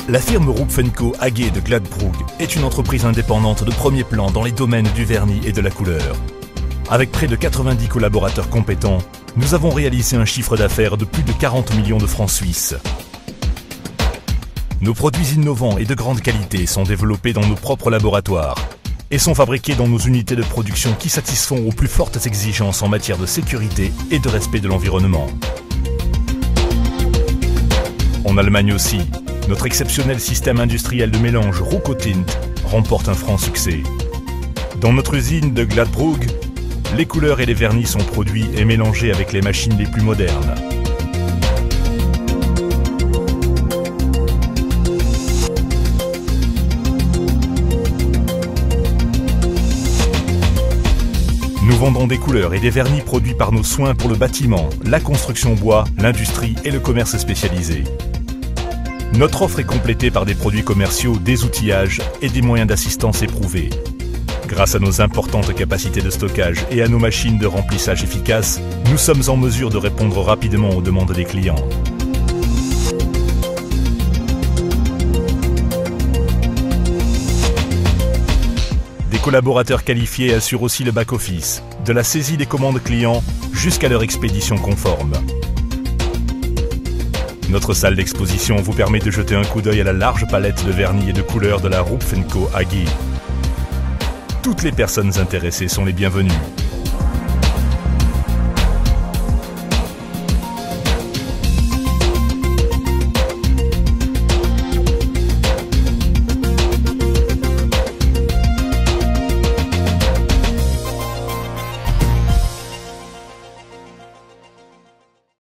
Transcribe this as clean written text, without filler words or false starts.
La firme Rupfenco AG de Gladbrook est une entreprise indépendante de premier plan dans les domaines du vernis et de la couleur. Avec près de 90 collaborateurs compétents, nous avons réalisé un chiffre d'affaires de plus de 40 millions de francs suisses. Nos produits innovants et de grande qualité sont développés dans nos propres laboratoires et sont fabriqués dans nos unités de production qui satisfont aux plus fortes exigences en matière de sécurité et de respect de l'environnement. En Allemagne aussi, notre exceptionnel système industriel de mélange Ruckotint remporte un franc succès. Dans notre usine de Gladbrook, les couleurs et les vernis sont produits et mélangés avec les machines les plus modernes. Nous vendons des couleurs et des vernis produits par nos soins pour le bâtiment, la construction bois, l'industrie et le commerce spécialisé. Notre offre est complétée par des produits commerciaux, des outillages et des moyens d'assistance éprouvés. Grâce à nos importantes capacités de stockage et à nos machines de remplissage efficaces, nous sommes en mesure de répondre rapidement aux demandes des clients. Des collaborateurs qualifiés assurent aussi le back-office, de la saisie des commandes clients jusqu'à leur expédition conforme. Notre salle d'exposition vous permet de jeter un coup d'œil à la large palette de vernis et de couleurs de la Rupfenco AG. Toutes les personnes intéressées sont les bienvenues.